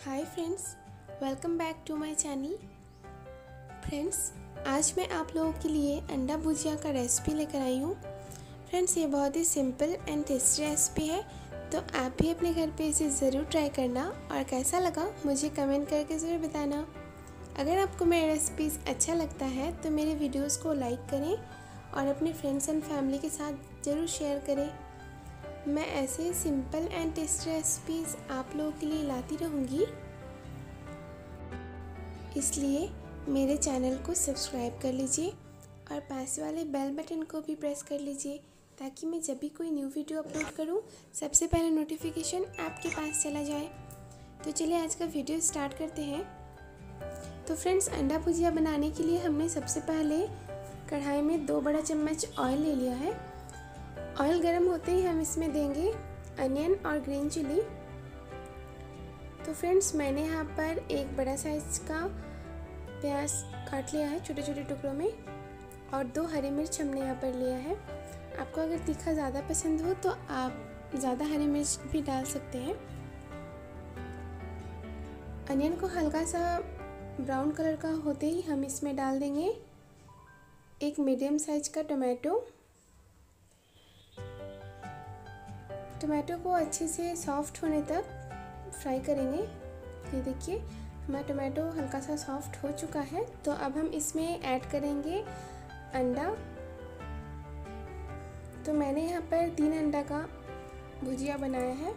Hi friends, welcome back to my channel. Friends, आज मैं आप लोगों के लिए अंडा भुजिया का रेसिपी लेकर आई हूँ। फ्रेंड्स, ये बहुत ही सिंपल एंड टेस्टी रेसिपी है, तो आप भी अपने घर पे इसे ज़रूर ट्राई करना और कैसा लगा मुझे कमेंट करके ज़रूर बताना। अगर आपको मेरा रेसिपीज़ अच्छा लगता है तो मेरे वीडियोज़ को लाइक करें और अपने फ्रेंड्स एंड फैमिली के साथ ज़रूर शेयर करें। मैं ऐसे सिंपल एंड टेस्टी रेसिपीज़ आप लोगों के लिए लाती रहूँगी, इसलिए मेरे चैनल को सब्सक्राइब कर लीजिए और पास वाले बेल बटन को भी प्रेस कर लीजिए ताकि मैं जब भी कोई न्यू वीडियो अपलोड करूँ सबसे पहले नोटिफिकेशन आपके पास चला जाए। तो चलिए आज का वीडियो स्टार्ट करते हैं। तो फ्रेंड्स, अंडा भुजिया बनाने के लिए हमने सबसे पहले कढ़ाई में 2 बड़ा चम्मच ऑयल ले लिया है। ऑयल गर्म होते ही हम इसमें देंगे अनियन और ग्रीन चिली। तो फ्रेंड्स, मैंने यहाँ पर एक बड़ा साइज का प्याज काट लिया है छोटे छोटे टुकड़ों में और 2 हरी मिर्च हमने यहाँ पर लिया है। आपको अगर तीखा ज़्यादा पसंद हो तो आप ज़्यादा हरी मिर्च भी डाल सकते हैं। अनियन को हल्का सा ब्राउन कलर का होते ही हम इसमें डाल देंगे एक मीडियम साइज का टोमेटो। टोमेटो को अच्छे से सॉफ्ट होने तक फ्राई करेंगे। ये देखिए, हमारा टोमेटो हल्का सा सॉफ्ट हो चुका है। तो अब हम इसमें ऐड करेंगे अंडा। तो मैंने यहाँ पर 3 अंडा का भुजिया बनाया है।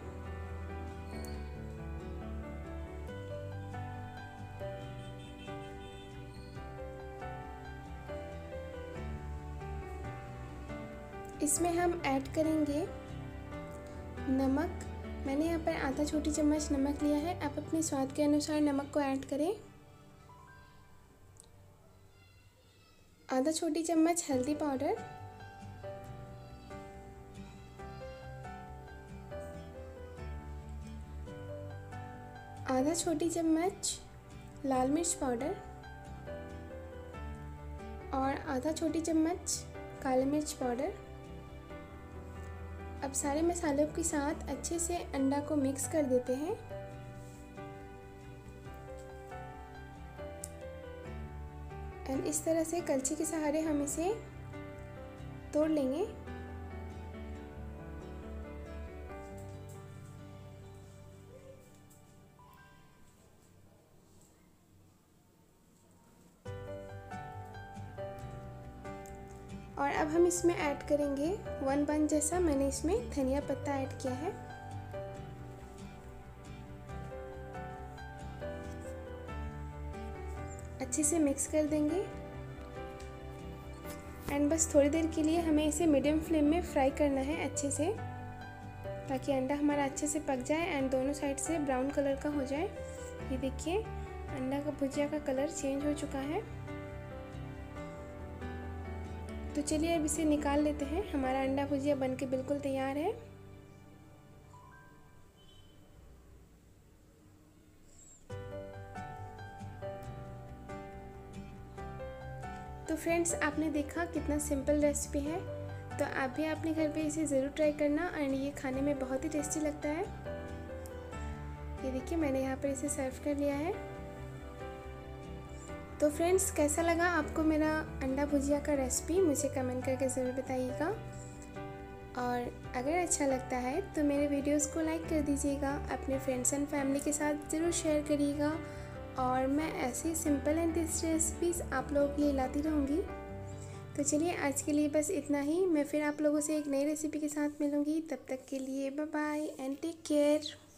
इसमें हम ऐड करेंगे नमक। मैंने यहाँ पर आधा छोटी चम्मच नमक लिया है। आप अपने स्वाद के अनुसार नमक को ऐड करें। आधा छोटी चम्मच हल्दी पाउडर, आधा छोटी चम्मच लाल मिर्च पाउडर और आधा छोटी चम्मच काली मिर्च पाउडर। अब सारे मसालों के साथ अच्छे से अंडा को मिक्स कर देते हैं। एंड इस तरह से कलछी के सहारे हम इसे तोड़ लेंगे। और अब हम इसमें ऐड करेंगे 1 बन जैसा मैंने इसमें धनिया पत्ता ऐड किया है। अच्छे से मिक्स कर देंगे एंड बस थोड़ी देर के लिए हमें इसे मीडियम फ्लेम में फ्राई करना है अच्छे से, ताकि अंडा हमारा अच्छे से पक जाए एंड दोनों साइड से ब्राउन कलर का हो जाए। ये देखिए, अंडा का भुजिया का कलर चेंज हो चुका है। तो चलिए अब इसे निकाल लेते हैं। हमारा अंडा भुजिया बनके बिल्कुल तैयार है। तो फ्रेंड्स, आपने देखा कितना सिंपल रेसिपी है। तो आप भी अपने घर पे इसे ज़रूर ट्राई करना एंड ये खाने में बहुत ही टेस्टी लगता है। ये देखिए, मैंने यहाँ पर इसे सर्व कर लिया है। तो फ्रेंड्स, कैसा लगा आपको मेरा अंडा भुजिया का रेसिपी मुझे कमेंट करके ज़रूर बताइएगा। और अगर अच्छा लगता है तो मेरे वीडियोस को लाइक कर दीजिएगा, अपने फ्रेंड्स एंड फैमिली के साथ ज़रूर शेयर करिएगा। और मैं ऐसी सिंपल एंड टेस्टी रेसिपीज़ आप लोगों के लिए लाती रहूँगी। तो चलिए आज के लिए बस इतना ही। मैं फिर आप लोगों से एक नई रेसिपी के साथ मिलूँगी। तब तक के लिए bye bye and take care.